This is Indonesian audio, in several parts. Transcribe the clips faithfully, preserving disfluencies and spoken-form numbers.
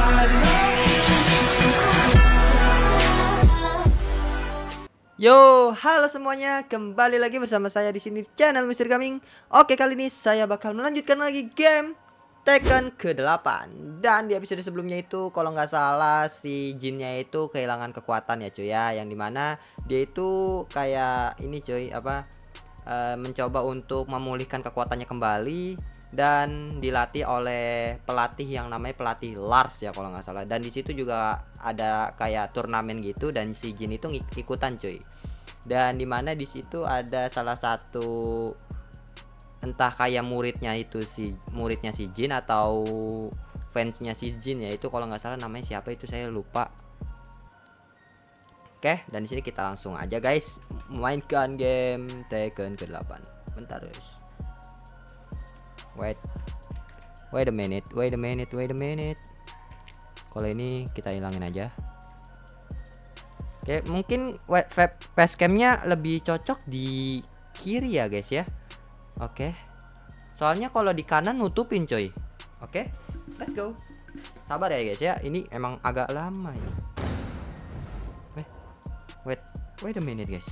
Yo, halo semuanya, kembali lagi bersama saya di sini channel Mister Gaming. Oke, kali ini saya bakal melanjutkan lagi game Tekken ke delapan. Dan di episode sebelumnya itu kalau nggak salah si Jinnya itu kehilangan kekuatan ya cuy ya, yang dimana dia itu kayak ini cuy apa e, mencoba untuk memulihkan kekuatannya kembali dan dilatih oleh pelatih yang namanya pelatih Lars ya kalau nggak salah. Dan di situ juga ada kayak turnamen gitu dan si Jin itu ngik ikutan cuy. Dan dimana di situ ada salah satu entah kayak muridnya itu si muridnya si Jin atau fansnya si Jin ya, itu kalau nggak salah namanya siapa itu saya lupa. Oke, dan di sini kita langsung aja guys mainkan game Tekken ke delapan. Bentar guys. Wait, wait a minute, wait a minute, wait a minute. Kalau ini kita hilangin aja. Oke, mungkin web facecamnya lebih cocok di kiri ya guys ya. Oke, soalnya kalau di kanan nutupin coy. Oke, let's go. Sabar ya guys ya, ini emang agak lama ini. Eh, wait, wait a minute guys.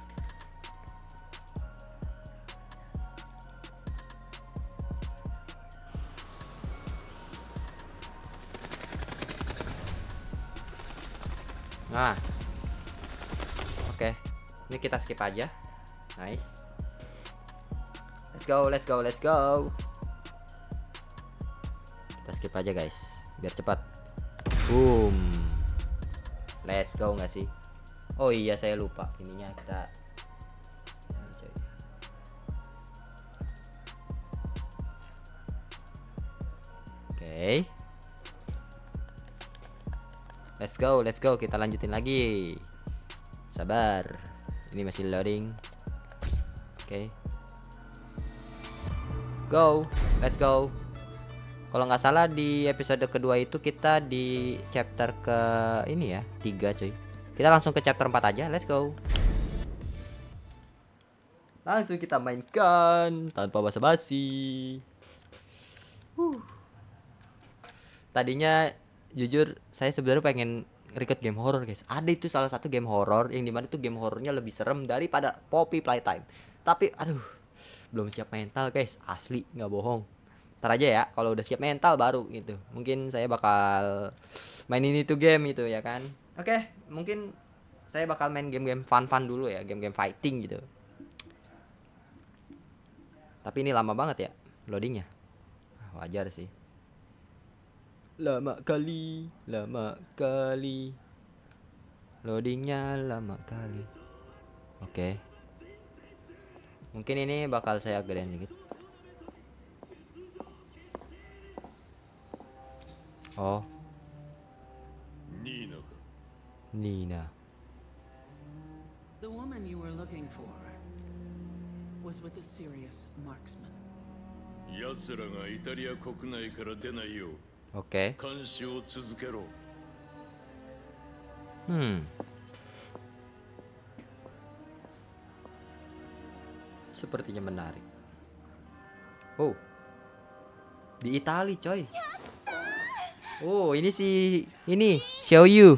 Nah, oke, ini kita skip aja. Nice. Let's go, let's go, let's go. Kita skip aja guys, biar cepat. Boom. Let's go nggak sih? Oh iya saya lupa ininya kita. Oke. Okay. Let's go, let's go, kita lanjutin lagi. Sabar, ini masih loading. Oke, okay. Go, let's go. Kalau nggak salah di episode kedua itu kita di chapter ke ini ya, tiga cuy. Kita langsung ke chapter empat aja, let's go. Langsung kita mainkan tanpa basa-basi. uh. Tadinya jujur saya sebenarnya pengen record game horror guys. Ada itu salah satu game horror yang dimana itu game horornya lebih serem daripada Poppy Playtime. Tapi aduh, belum siap mental guys, asli nggak bohong. Ntar aja ya, kalau udah siap mental baru gitu. Mungkin saya bakal main ini tuh game itu ya kan. Oke, mungkin saya bakal main game-game fun-fun dulu ya, game-game fighting gitu. Tapi ini lama banget ya loadingnya. Wajar sih. Lama kali, lama kali. Loadingnya lama kali. Oke. Okay. Mungkin ini bakal saya gedein dikit. Oh. Nina. Nina. The woman you were looking for was with a serious marksman. 奴らがイタリア国内から出ないよう Oke. Okay. Hmm. Sepertinya menarik. Oh. Di Itali, coy. Oh, ini si ini Xiaoyu.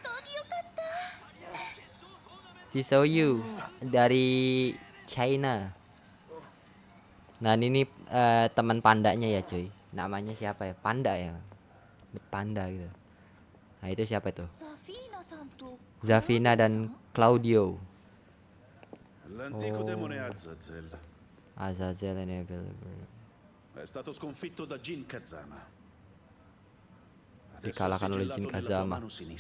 Si Xiaoyu dari China. Nah, ini uh, teman pandanya ya, coy. Namanya siapa ya? Panda ya. Panda gitu. Nah, itu siapa itu? Zafina dan Claudio. Oh. Azazel ini dikalahkan oleh Jin Kazama.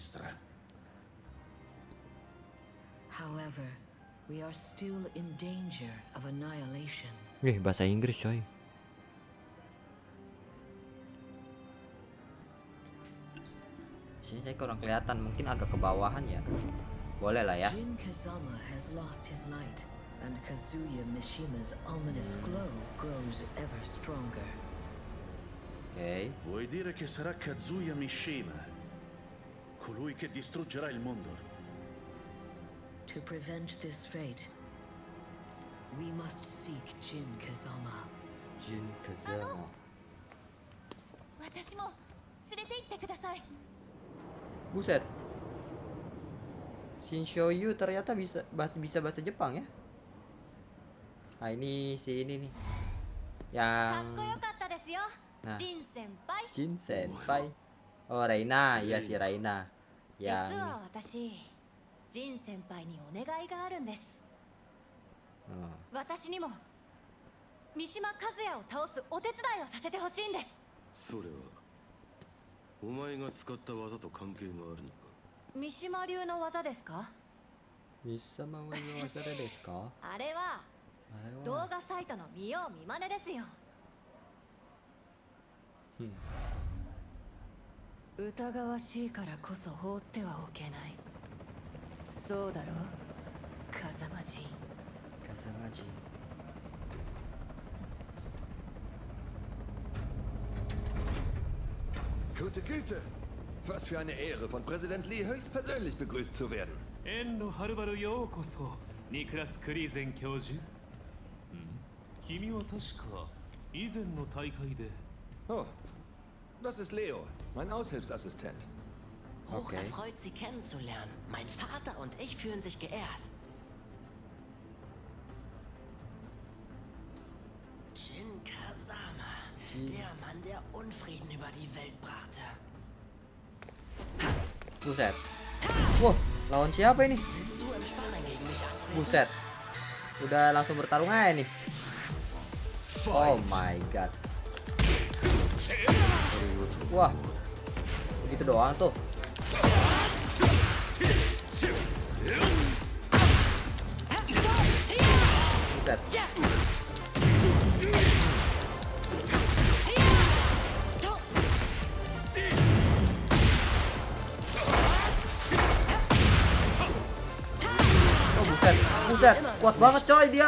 However, we are still in danger of annihilation. Wih, bahasa Inggris coy. Sini saya kurang kelihatan, mungkin agak ke bawahan ya. Boleh lah ya. Jin Kazama has lost his light, and Kazuya Mishima's ominous glow grows ever stronger. Ok. Vuoi dire che sarà Kazuya Mishima, colui che distruggerà il mondo? To prevent this fate, we must seek Jin Kazama. Jin Kazama. 私も連れて行ってください。 Buset. Shinshoyu ternyata bisa bahasa bisa bahasa Jepang ya. Nah ini si ini nih. Yang nah, Jin Senpai. Oh Reina, ya si Reina. Yang oh. 私にも三島和也を倒すお手伝いをさせてほしいんです。 それはお前が使った技と関係があるのか。 三島流の技ですか？ 三島流の技ですか？ あれは動画サイトの見よう見まねですよ。疑わしいからこそ放ってはおけない。そうだろう、風間陣。 風間陣。 Gute Güte! Was für eine Ehre, von Präsident Lee höchstpersönlich begrüßt zu werden. Enno Harubaru Yokoso, Niklas Kriesen教授。君は確か以前の大会で。 Oh, das ist Leo, mein Aushilfsassistent. Hoch erfreut, Sie kennenzulernen. Mein Vater und ich fühlen sich geehrt. Jin Kazama, der Mann, der Unfrieden über die Welt brachte. Buset. Wah, lawan siapa ini? Buset. Udah langsung bertarung aja nih. Oh my god. Wah. Begitu doang tuh. Buset. Buset, buset, kuat banget coy dia.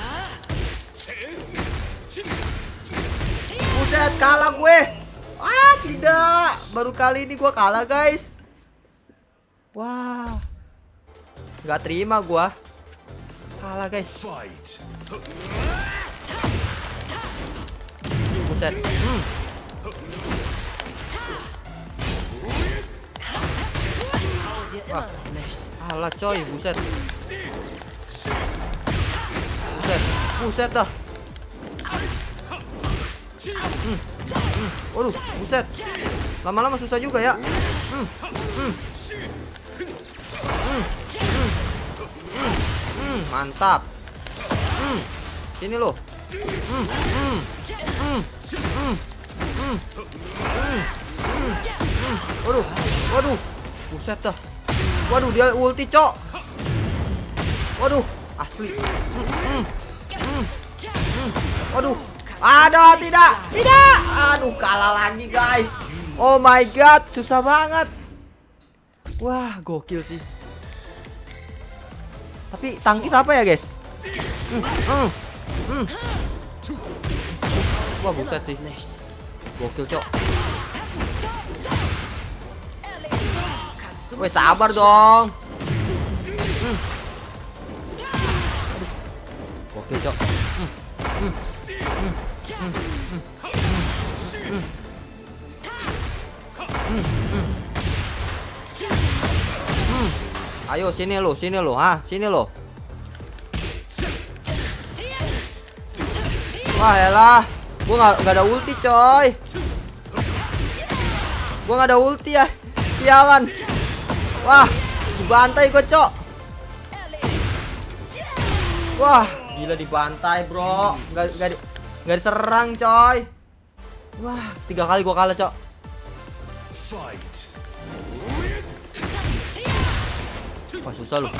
Buset, kalah gue. Ah, tidak. Baru kali ini gue kalah, guys. Wah. Nggak terima gue. Kalah, guys. Buset. Hmm. Wah. Kalah coy, buset. Buset, buset dah. Hmm. Hmm. Waduh, buset. Lama-lama susah juga ya. Hmm. Hmm. Hmm. Hmm. Hmm. Hmm. Mantap. Hmm. Sini lo. Hmm. Hmm. Hmm. Hmm. Hmm. Hmm. Hmm. Waduh, waduh, buset dah. Waduh, dia ulti cok. Waduh, asli. Hmm. Hmm. Hmm. Hmm. Waduh. Ada tidak? Tidak. Aduh, kalah lagi guys. Oh my god, susah banget. Wah, gokil sih. Tapi tangkis apa ya guys? Hmm. Hmm. Hmm. Wah, buset sih. Gokil cok. Woi, sabar dong. Hmm. Gokil cok. Hmm. Hmm. Hmm. Hmm. Hmm. Hmm. Hmm. Hmm. Hmm. Ayo sini lo, sini lo, ah, sini lo. Wah, elah, gua nggak nggak ada ulti coy. Gua nggak ada ulti ya, sialan. Wah, dibantai gue cok. Wah, gila dibantai bro. Nggak nggak di, nggak diserang coy. Wah, tiga kali gue kalah cok. Wah, susah lu.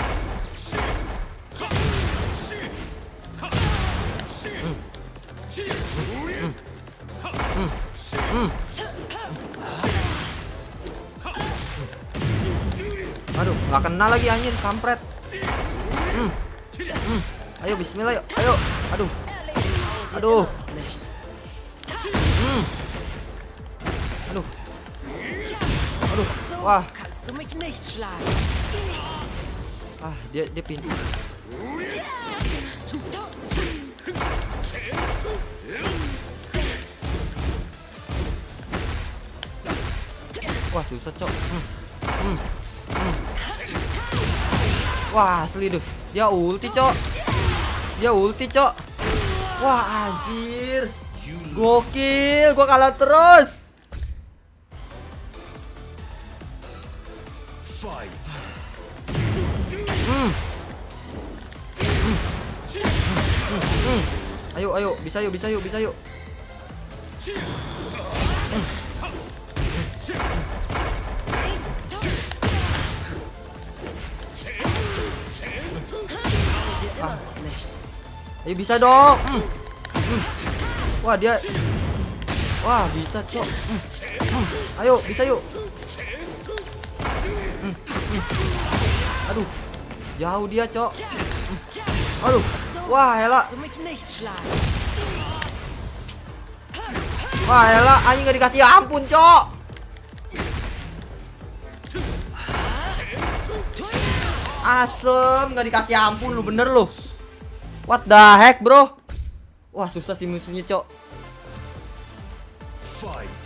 Hmm. Hmm. Hmm. Hmm. Aduh, nggak kena lagi anjir, kampret. Hmm. Hmm. Ayo bismillah yuk. Ayo. Aduh. Aduh. Hmm. Aduh. Aduh. Wah. Ah, dia dia pintu. Wah susah cok. Hmm. Hmm. Hmm. Wah asli tuh. Dia ulti cok. Dia ulti cok. Wah anjir. Gokil. Gua kalah terus. Fight. Hmm. Hmm. Hmm. Hmm. Ayo ayo bisa yuk bisa yuk bisa yuk. Hmm. Ah. Ayo bisa dong. Hmm. Hmm. Wah dia. Wah bisa cok. Hmm. Hmm. Ayo bisa yuk. Hmm. Hmm. Aduh. Jauh dia cok. Hmm. Aduh. Wah elah. Wah elah. Anjing gak dikasih ampun cok. Asem gak dikasih ampun lu bener lu. What the heck bro. Wah susah sih musuhnya cok. Fight.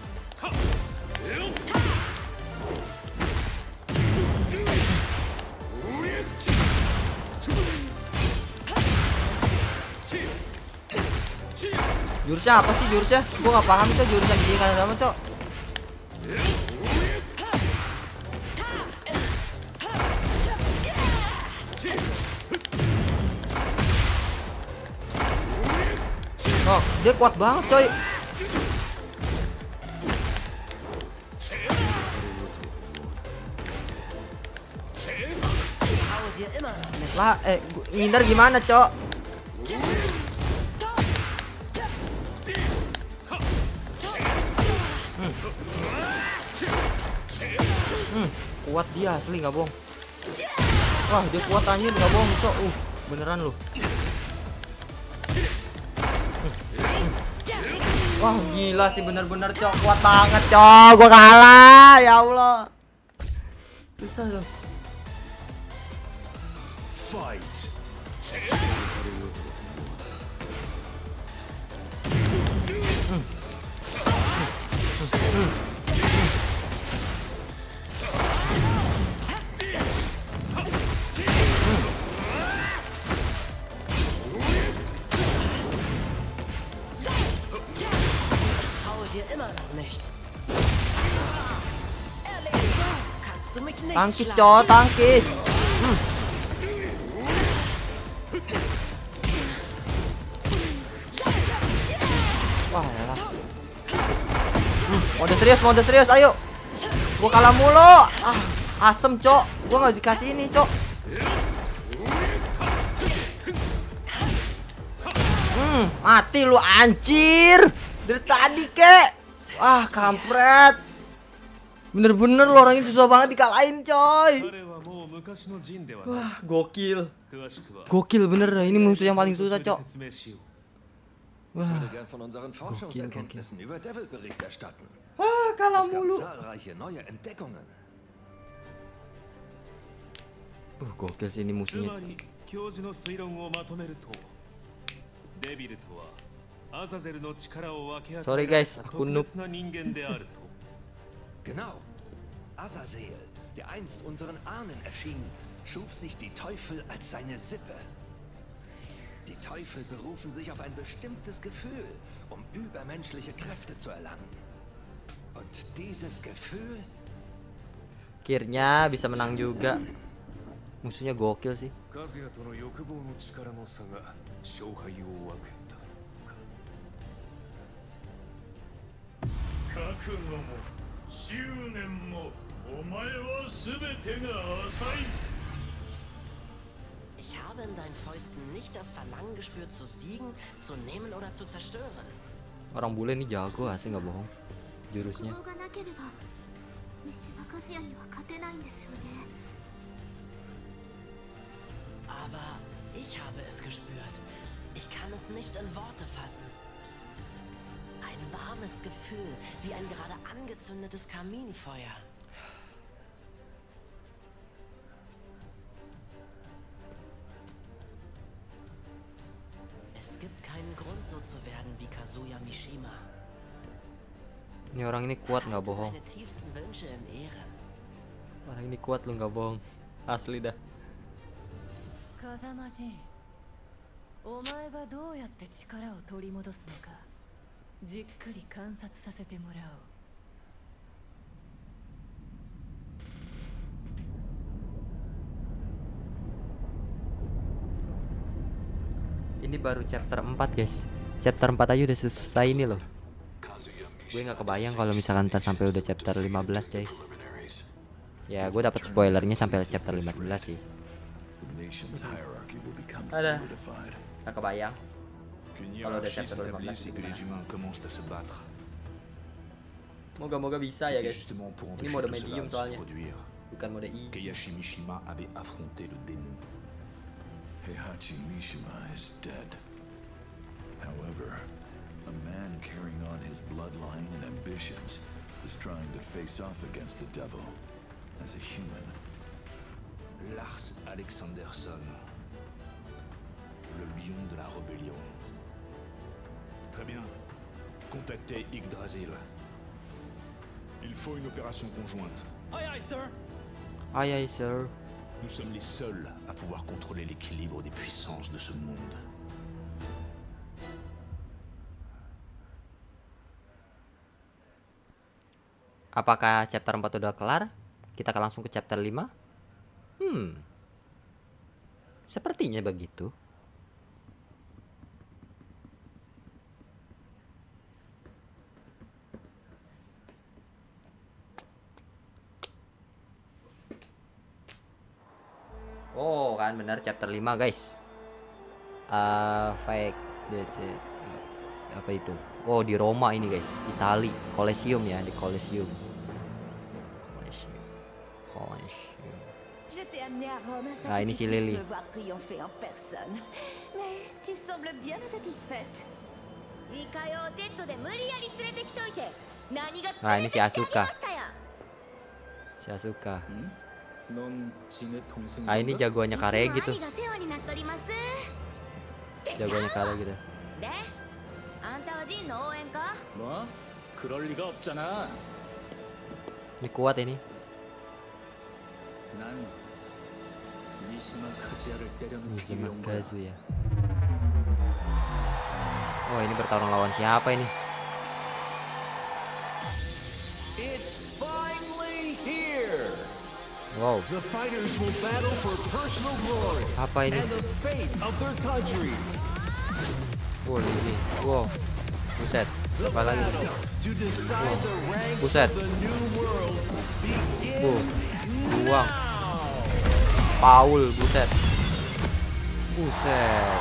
Jurusnya apa sih jurusnya? Gua gak paham cok jurusnya gini kan sama cok. Oh, dia kuat banget coy. Lah, eh, ngindar gimana, cok? Hmm. Hmm, kuat dia asli nggak bohong. Wah, dia kuat anjir nggak bohong, cok. Uh, beneran lu. Wah gila sih bener-bener cok, kuat banget cok, gua kalah ya Allah. Susah loh. Fight. Hmm. Hmm. Tangkis cok, tangkis. Hmm. Wah yalah. Hmm. Mode serius, mode serius, ayo. Gua kalah mulu. Ah, asem cok. Gua nggak dikasih ini cok. Hmm, mati lu anjir. Dari tadi kek. Wah kampret. Bener-bener lo orang ini susah banget dikalahin coy. Wah gokil. Gokil bener, ini musuh yang paling susah cok. Wah gokil, gokil. Wah kalah mulu. Uh, gokil sih ini musuhnya. Sorry guys, aku noob. Genau. Azazel, der einst unseren Ahnen erschien, schuf sich die Teufel als seine Sippe. Die Teufel berufen sich auf ein bestimmtes Gefühl, um übermenschliche Kräfte zu erlangen. Und dieses Gefühl... Akhirnya bisa menang juga. Musuhnya gokil sih. Ich habe in deinen Fäusten nicht das Verlangen gespürt, zu siegen, zu nehmen oder zu zerstören. Orang bule ini jago asli nggak bohong jurusnya. Aber ich habe es gespürt. Ich kann es nicht in Worte fassen. Ein warmes Gefühl, wie ein gerade angezündetes Kaminfeuer. Es gibt keinen Grund, so zu werden wie Kazuya Mishima. Ini orang ini kuat nggak bohong. Deine tiefsten Wünsche in Ehren. Orang ini kuat lu nggak bohong. Asli dah. 風間陣、お前がどうやって力を取り戻すのかじっくり観察させてもらおう。 Ini baru chapter empat guys. Chapter empat aja udah selesai ini loh. Gue nggak kebayang kalau misalkan ntar sampai udah chapter lima belas guys. Ya gue dapat spoilernya sampai chapter lima belas sih. Ada. Nggak kebayang kalau udah chapter lima belas. Moga-moga bisa ya guys. Ini mode medium soalnya, bukan mode easy. Heihachi Mishima is dead. However, a man carrying on his bloodline and ambitions is trying to face off against the devil as a human. Lars Alexanderson, le lion de la rébellion. Très bien. Contactez Yggdrasil. Il faut une opération conjointe. Aye aye, sir. Aye aye, sir. Nous sommes les seuls à pouvoir contrôler l'équilibre des puissances de ce monde. Apakah chapter empat udah kelar? Kita akan langsung ke chapter lima? Hmm. Sepertinya begitu. Oh kan benar chapter lima guys. Uh, fake that's it. Uh, apa itu? Oh di Roma ini guys, Itali, Colosseum ya, di Colosseum. Colosseum. Colosseum. Je t'ai amené à Rome afin Ah, que ini tu si puisses Lily. me voir triompher en personne. Mais tu sembles bien insatisfaite. Nah ini si Asuka. Si Asuka. Ah ini jagoannya Kare gitu. Jagoannya Kare gitu. 뭐? 그럴 리가 없잖아. Ini kuat ini. 난 미시마 카즈야를 때려놓기 Mishima 위한 거야. Kazuya. Oh ini bertarung lawan siapa ini? It's finally here. Wow. The fighters will battle for personal glory Apa ini? and the fate of their countries. Wow ini. Wow. Buset. The Apa lagi? battle to decide the ranks Buset. of the new world Wow. begins Buang. now. Paul, buset. Buset.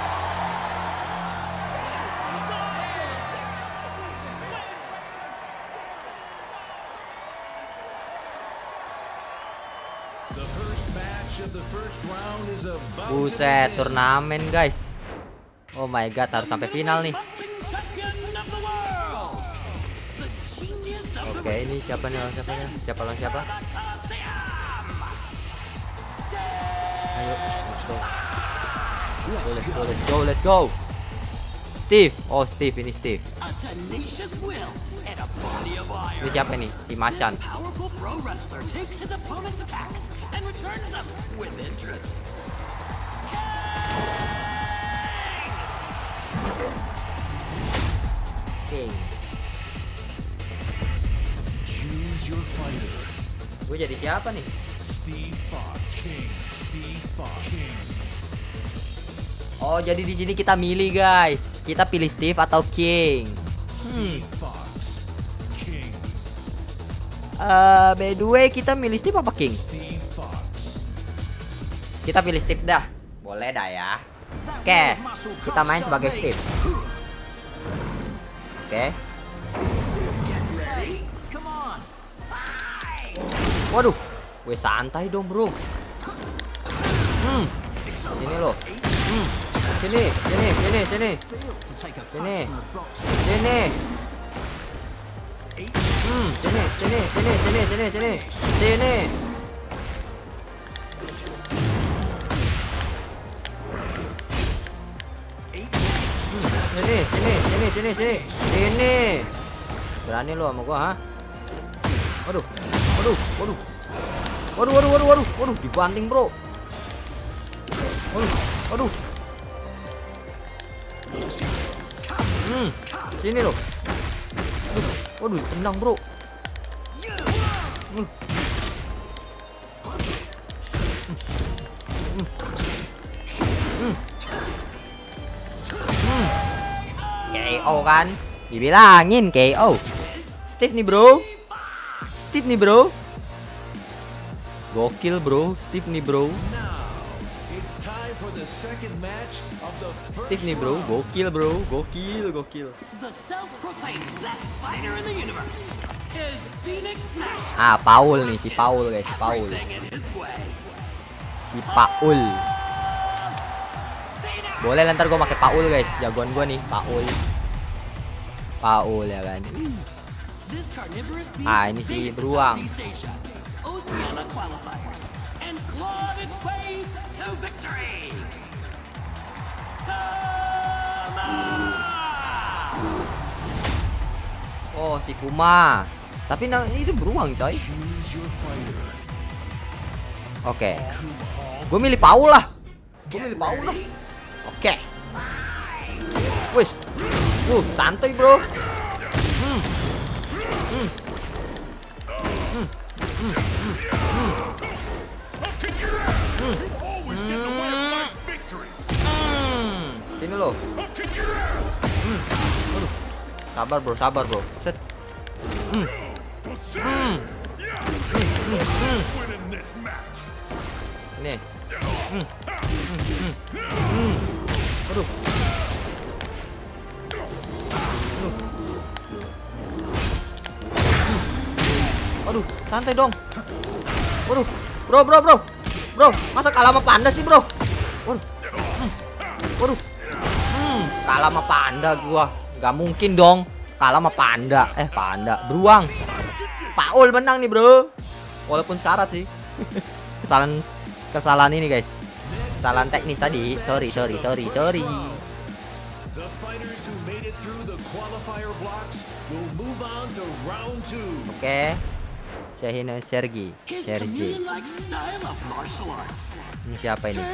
The first match of the first round is about to Buset, begin. turnamen guys. Oh my god, harus sampai final nih. Oke, ini siapa nih lawan siapa? Siapa lawan siapa? Ayo, let's go. Let's go, let's go, let's go. Steve, oh Steve, ini Steve. Ini siapa nih? Si Macan. King. Choose your fighter. Gue jadi siapa nih? Steve Fox King. Steve Fox King. Oh, jadi di sini kita milih guys. Kita pilih Steve atau King. Hmm. Steve Fox King. Uh, by the way, kita milih Steve apa King? Steve Fox. Kita pilih Steve dah. Boleh dah ya. Oke, kita main sebagai Steve. Oke. Waduh, gue santai dong bro. Hmm, sini lo. Hmm, sini, sini, sini, sini, sini, sini. Hmm, sini, sini, sini, sini, sini, sini, sini. Hmm, sini, sini, sini, sini, sini, sini. Berani lo sama gua, ha? Waduh. Waduh, waduh. Waduh, waduh, waduh, waduh. Waduh, dibanting, Bro. Waduh, waduh. Hmm, sini lo. Waduh, waduh, tendang, Bro. Hmm. Hmm. Hmm. Hmm. K O kan? Dibilangin K O. Steve nih, Bro. Steve nih, Bro. Gokil, Bro. Steve nih, Bro. Steve nih, Bro. Gokil, Bro. Gokil, gokil. Ah, Paul nih, si Paul guys, si Paul. Si Paul. Boleh ntar gue pakai Paul guys, jagoan gue nih, Paul. Paul ya kan. Ah, ini si beruang. Oh, si Kuma. Tapi nah, itu beruang, coy. Oke. Gue milih Paul lah. Gue milih Paul lah. Oke. Wis. Uh, santai, Bro. Hmm. Hmm. Hmm. Hmm. Hmm. Hmm. Hmm. Sini lo. Hmm. Aduh. Sabar, Bro, sabar, Bro. Set. Hmm. Hmm. Hmm. Hmm. Nih. Hmm. Hmm. Hmm. Hmm. Aduh. Aduh. Aduh, santai dong. Waduh. Bro, bro, bro. Bro, masa kalah sama panda sih, Bro? Waduh. Hmm. Waduh. Hmm, kalah sama panda gua. Gak mungkin dong kalah sama panda. Eh, panda, beruang. Paul menang nih, Bro. Walaupun sekarat sih. Kesalahan kesalahan ini, guys. Kesalahan teknis tadi. Sorry, sorry, sorry, sorry. Oke. Shahina Sergi. Sergi. Ini siapa ini?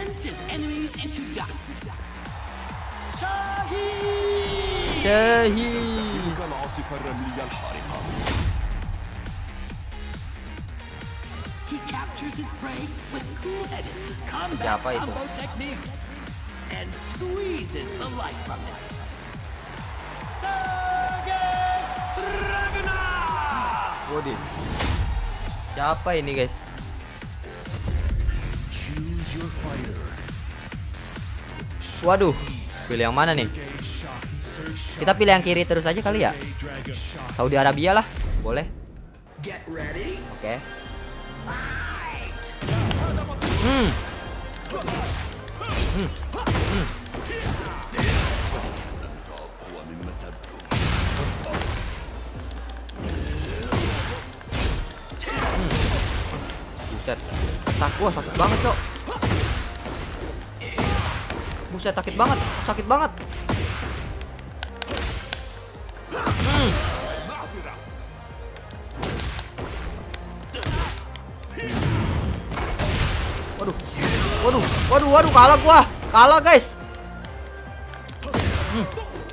Syahid. Siapa itu? Waduh. Siapa ini, guys? Waduh. Pilih yang mana nih? Kita pilih yang kiri terus aja kali ya. Saudi Arabia lah. Boleh. Oke. Hmm. Hmm. Hmm. Buset. Sakit, wah, sakit banget, Cok. Buset, sakit banget, sakit banget. Hmm. Waduh. Waduh, waduh, waduh, kalah gua. Kalah, guys. Hmm.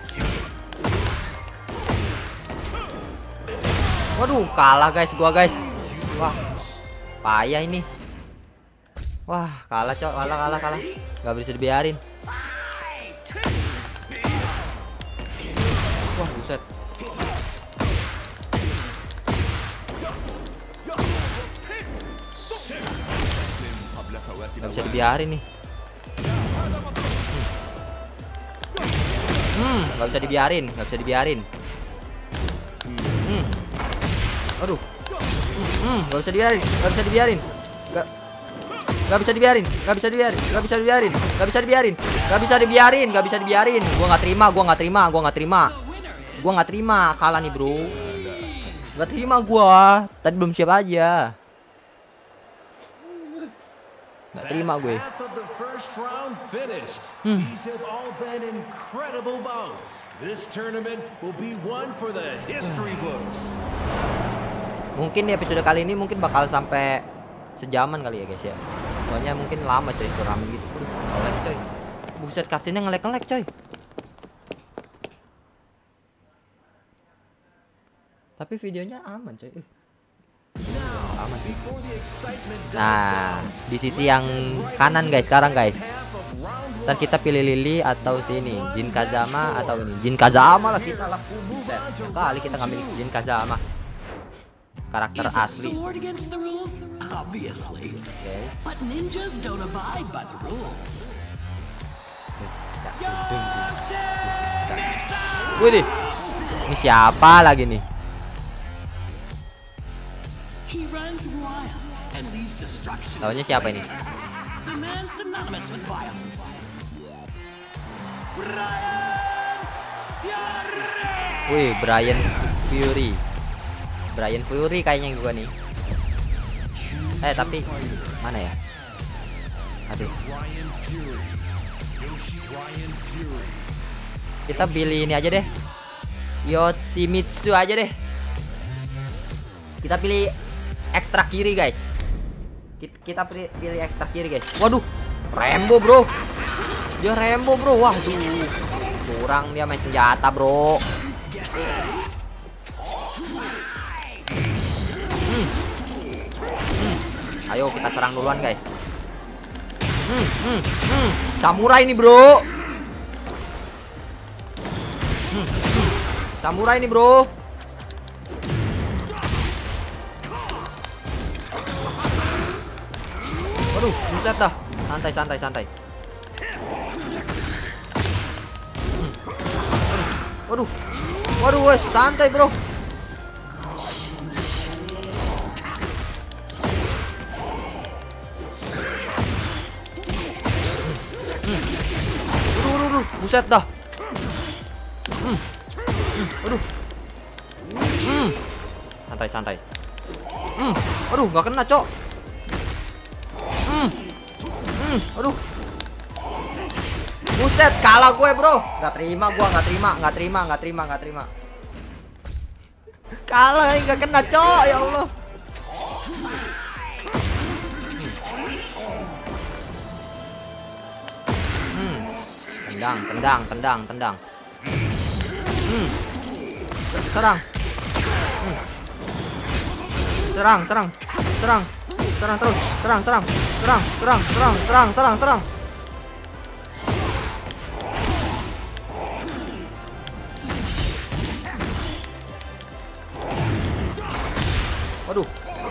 Waduh, kalah guys gua, guys. Wah. Payah ini. Wah, kalah, Cok. Kalah, kalah, kalah. Gak bisa dibiarin. Wah, buset. Gak bisa dibiarin nih. Hmm, gak bisa dibiarin, gak bisa dibiarin. Hmm. Aduh. Hmm, gak bisa dibiarin, gak bisa dibiarin. Gak Gak bisa dibiarin, gak bisa dibiarin, gak bisa dibiarin, gak bisa dibiarin, gak bisa dibiarin, gak bisa dibiarin. Gua nggak terima, gua nggak terima, gua nggak terima, gua nggak terima kalah nih, Bro. Gak terima gua, tadi belum siap aja. Gak terima gue. first round finished. These have all been incredible bouts. This tournament will be one for the history books. Mungkin di episode kali ini mungkin bakal sampai sejaman kali ya guys ya. Soalnya mungkin lama coy, itu rame gitu. Aduh, nge-lag coy. Buset, cutscene-nya nge-lag-nge-lag coy. Tapi videonya aman coy. Uh. Aman sih. Nah, di sisi yang kanan guys sekarang guys. Ntar kita pilih Lily atau sini, Jin Kazama atau ini. Jin Kazama lah kita lah. Buset, kali kita ngambil Jin Kazama. Karakter asli. Okay. Wih, ini siapa lagi nih? Tahunya siapa ini? Wih, Brian Fury. Brian Fury kayaknya gua nih. Eh tapi mana ya? Aduh. Kita pilih ini aja deh. Yoshimitsu aja deh. Kita pilih ekstra kiri guys. Kita pilih, pilih ekstra kiri guys. Waduh, Rambo bro. Dia Rambo bro. Wah tuh. Kurang dia main senjata bro. Hmm. Hmm. Ayo kita serang duluan guys. Hmm, hmm, hmm. Samurai ini bro. Hmm, hmm. Samurai ini bro. Waduh, buset dah. Santai, santai, santai. Hmm. Waduh, waduh, wes santai bro. Buset dah. Hmm. Hmm. Aduh. Hmm. Santai santai. Hmm. Aduh, nggak kena, Cok. Hmm. Hmm. Aduh. Buset, kalah gue, Bro. Nggak terima gua, nggak terima, nggak terima, nggak terima, nggak terima. Kalah, nggak kena, Cok. Ya Allah. Tendang, tendang, tendang, tendang. Hmm. Serang. Hmm. Serang, serang, serang, serang terus, serang, serang, serang, serang, serang, serang, serang, serang. Waduh.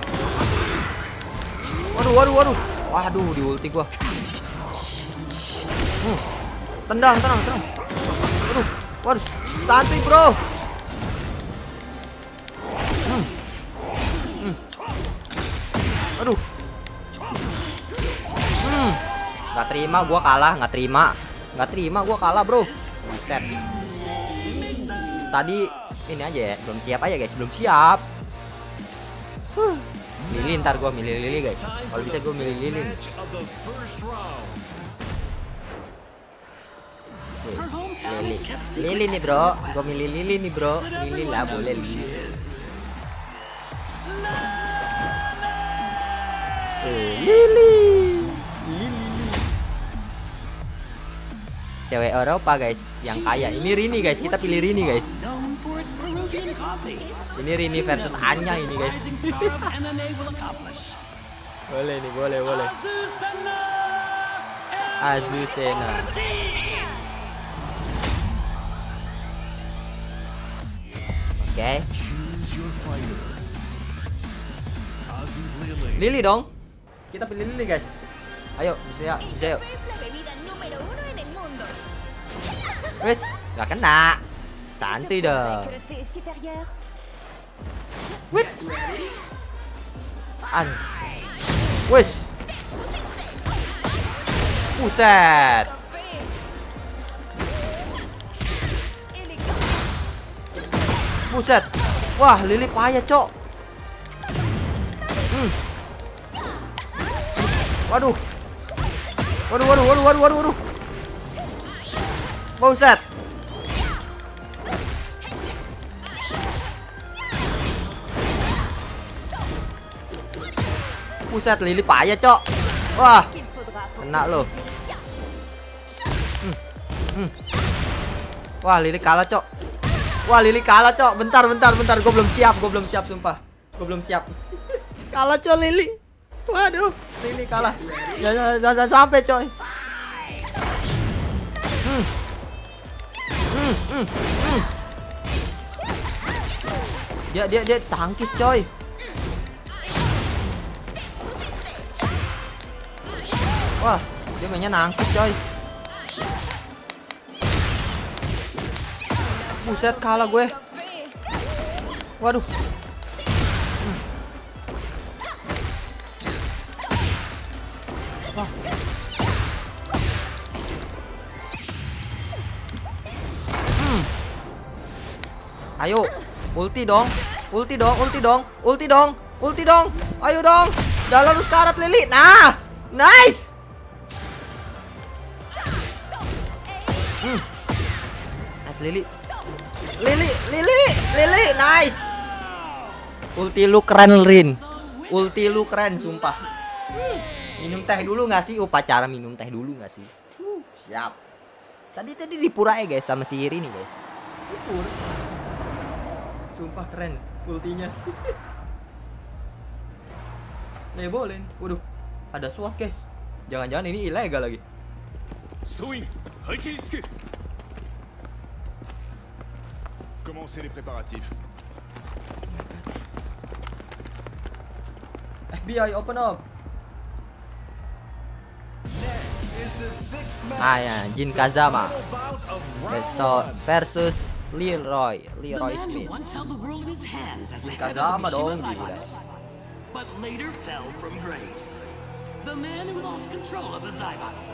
Waduh, waduh, waduh. Waduh, di ulti gua. Hmm. Tendang, tenang, tenang. Aduh, waduh, santai bro. Hmm. Hmm. Aduh. Hmm. Gak terima, gua kalah, nggak terima, nggak terima, gua kalah bro. Buset. Tadi ini aja ya, belum siap aja guys, belum siap. Huh. Milih ntar gua milih Lily guys. Kalau bisa gua milih Lily. Lily, Lily nih bro, gue milih Lily nih bro, Lily lah boleh Lily. Eh, Lily, Lily. Cewek Eropa guys, yang kaya. Ini Rini guys, kita pilih Rini guys. Ini Rini versus Anya ini guys. Boleh nih, boleh, boleh. Azucena. Oke. Okay. Lily dong. Kita pilih Lily guys. Ayo, bisa ya, bisa yuk. Wes, nggak kena. Santai dong. Wih. An. Wes. Buset. Buset. Wah, Lily payah, Cok. Hmm. Waduh. Waduh, waduh, waduh, waduh, waduh, waduh. Buset. Buset, Lily payah, Cok. Wah. Kena lo. Hmm. Hmm. Wah, Lily kalah, Cok. Wah, Lily kalah, Cok. Bentar, bentar, bentar. Gue belum siap, gue belum siap, sumpah. Gue belum siap. Kalah, Cok, Lily. Waduh, Lily kalah. Jangan, jangan sampai, coy. Hmm. Hmm, hmm, hmm. Dia, dia, dia tangkis, coy. Wah, dia mainnya nangkis, coy. Buset, kalah gue. Waduh. Hmm. Wah. Hmm. Ayo, ulti dong. Ulti dong, ulti dong, ulti dong, ulti dong. Ayo dong. Dalam lu sekarat, Lily. Nah, nice. Hmm. Nice, Lily. Lily, Lily, Lily, nice. Ulti lu keren, Rin. Ulti lu keren, sumpah. Hmm. Minum teh dulu nggak sih? Upacara minum teh dulu nggak sih? Uh, siap. Tadi tadi di pura ya guys, sama si Iri nih guys. Di pura. Sumpah keren ultinya. Nebolin. Waduh, ada SWAT guys. Jangan-jangan ini ilegal lagi. Swing, Haikitsuke. Commencez les préparatifs. F B I open up. Ah ya, Jin Kazama versus Leroy, Leroy Smith. Jin Kazama dong gila. But later fell from grace. The man who lost control of the Zybots.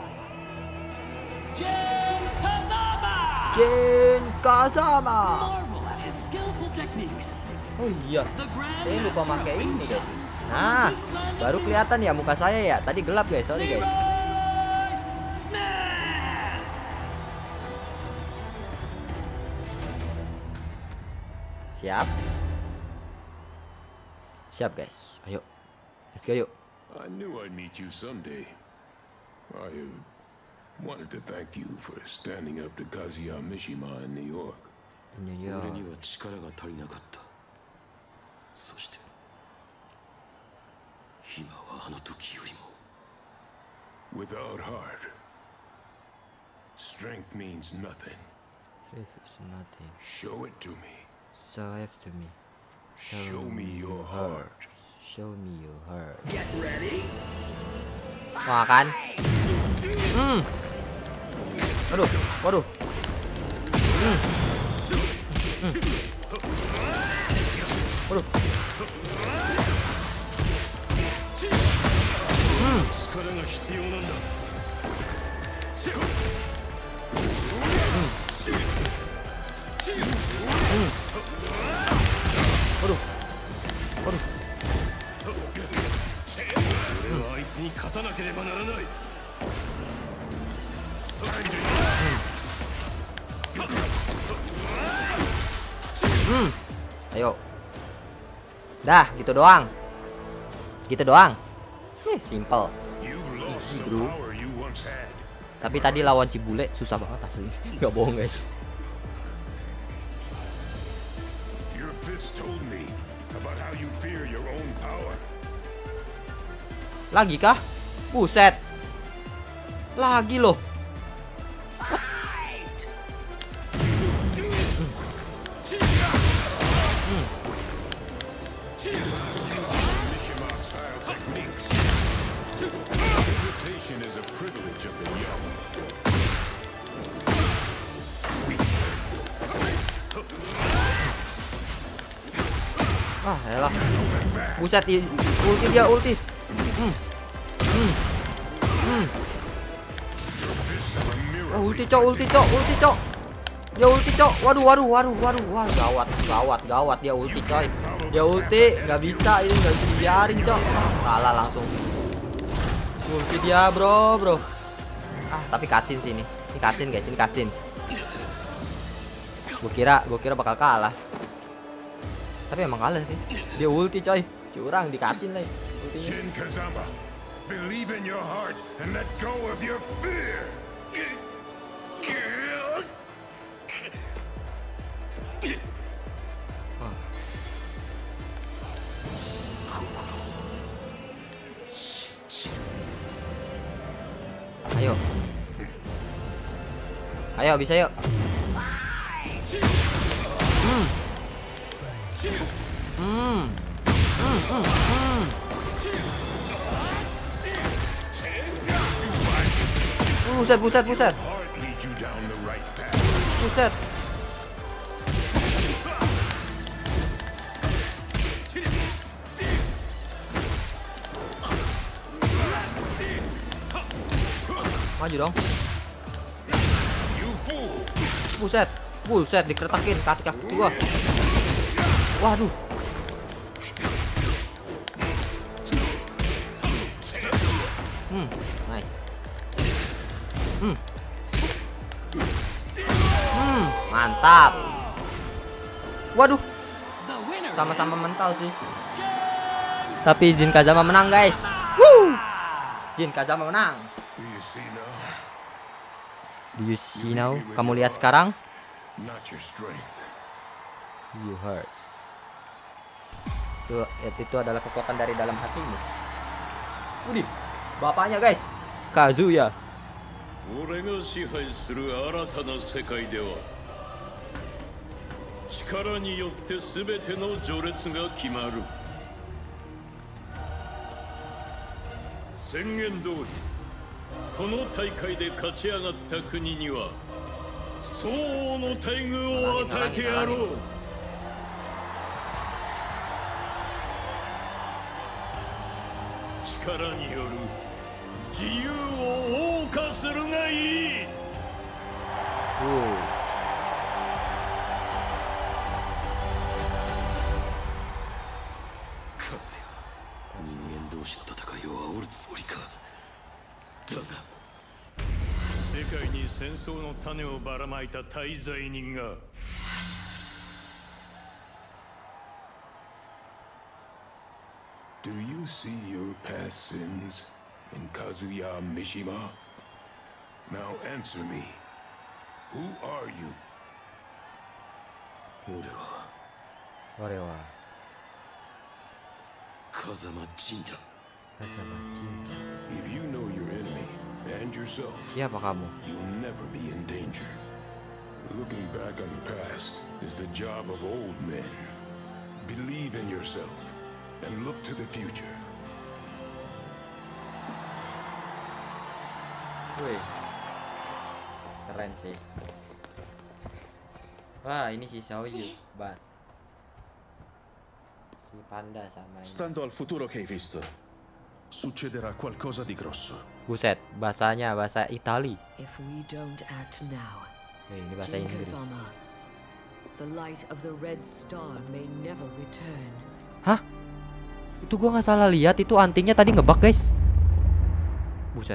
Jin Kazama! Jin Kazama. Marvel at his skillful techniques. Oh iya, saya lupa pakai ini guys. Nah, baru kelihatan ya muka saya ya. Tadi gelap guys, sorry guys. Siap. Siap guys. Ayo. Let's go yuk. I knew I'd meet you someday. I uh, wanted to thank you for standing up to Kazuya Mishima in New York. In New York. 俺には力が足りなかった。そして今はあの時よりも Without heart, strength means nothing. Strength is nothing. Show it to me. Show it to me. Show me your heart. Show me your heart. Get ready. Wah kan? Hmm. Waduh, waduh. Hmm. Hmm. Waduh. Hmm. Hmm. Waduh. Waduh. 俺はあいつに勝たなければならない。 Hmm. Ayo. Dah, gitu doang. Gitu doang. Eh, simple. Easy, bro. Tapi tadi lawan si bule susah banget asli. Gak bohong, guys. Your fist told me about how you fear your own power. Lagi kah? Buset. Lagi loh. Is a privilege of the young. Ah, elah. Buset, ulti dia, ulti. Hmm. Hmm. Hmm. Oh, ulti cok, ulti cok, ulti cok. Dia ulti cok. Waduh, waduh, waduh, waduh, wah, gawat, gawat, gawat dia ulti coy. Dia ulti, nggak bisa ini, nggak bisa dibiarin cok. Ah, kalah langsung. Ulti dia, bro, bro. Ah, tapi cutscene sih ini. Ini cutscene guys, ini cutscene. Gue kira, gue kira bakal kalah. Tapi emang kalah sih. Dia ulti coy. Curang di cutscene lah ultinya. Jin Kazama, believe in your heart and let go of your fear. Oh. Ayo. Ayo bisa yuk. Hmm. Hmm. Hmm, hmm, hmm. Buset, buset, buset. Buset. Maju dong. Buset. Buset dikeretakin kaki-kaki gua. Waduh. Hmm, nice. Hmm. Hmm, mantap. Waduh. Sama-sama mental sih. Tapi Jin Kazama menang, guys. Woo! Jin Kazama menang. Do you see now? Kamu lihat sekarang? You hurts. Itu, itu adalah kekuatan dari dalam hatimu. Udih, bapaknya guys, Kazuya. 俺が支配する新たな世界では力によって全ての序列が決まる。宣言通りこの大会で勝ち上がった国には相応の待遇を与えてやろう。力による自由を謳歌するがいい。 カズヤ、人間同士の戦いを煽るつもりか。だが世界に戦争の種をばらまいた大罪人が Do you see your past sins in Kazuya Mishima? Now answer me. Who are you? 俺は俺は風間仁だ。 If you know your enemy and yourself, Siapa kamu? you'll never be in danger. Looking back on the past is the job of old men. Believe in yourself and look to the future. Wih, keren sih. Wah, ini si Xiaoyu, ban. Si panda sama ini. Stando al futuro che hai visto, succederà qualcosa di grosso. Buset, bahasanya bahasa Itali. If we don't act now, Eh, ini bahasa Jin Inggris. Kazama, the light of the red star may never return. Hah? Itu gua nggak salah lihat, itu antingnya tadi ngebug, guys. Buset.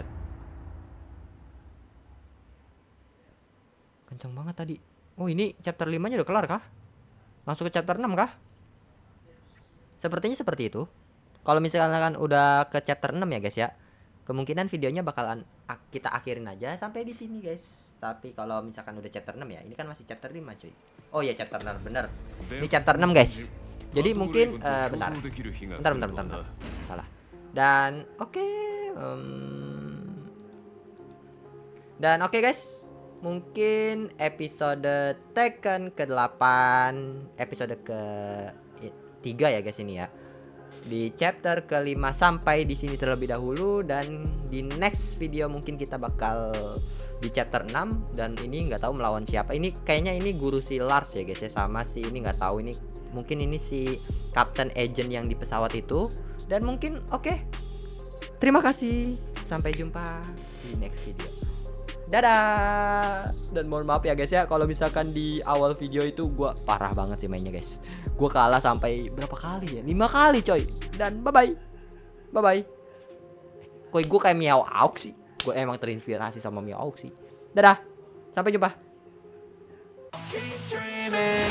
Kencang banget tadi. Oh, ini chapter lima-nya udah kelar kah? Langsung ke chapter enam kah? Sepertinya seperti itu. Kalau misalkan udah ke chapter enam ya, guys ya. Kemungkinan videonya bakalan ak kita akhirin aja sampai di sini, guys. Tapi kalau misalkan udah chapter enam ya, ini kan masih chapter lima, cuy. Oh iya, chapter enam, bener. Ini chapter enam, guys. Jadi mungkin uh, bentar. Bentar, bentar, bentar, bentar. Salah. Dan oke, okay, um, dan oke okay, guys. Mungkin episode Tekken ke delapan, episode ke tiga ya guys ini ya. Di chapter kelima sampai di sini terlebih dahulu, dan di next video mungkin kita bakal di chapter enam, dan ini nggak tahu melawan siapa. Ini kayaknya ini guru si Lars ya guys ya, sama si ini nggak tahu ini, mungkin ini si Captain Agent yang di pesawat itu. Dan mungkin oke. Okay. Terima kasih. Sampai jumpa di next video. Dadah. Dan mohon maaf ya guys ya kalau misalkan di awal video itu gua parah banget sih mainnya guys. Gua kalah sampai berapa kali ya? lima kali coy. Dan bye bye. Bye bye. Kok gua kayak miau auk sih? gue emang terinspirasi sama Miyawaki sih. Dadah, sampai jumpa.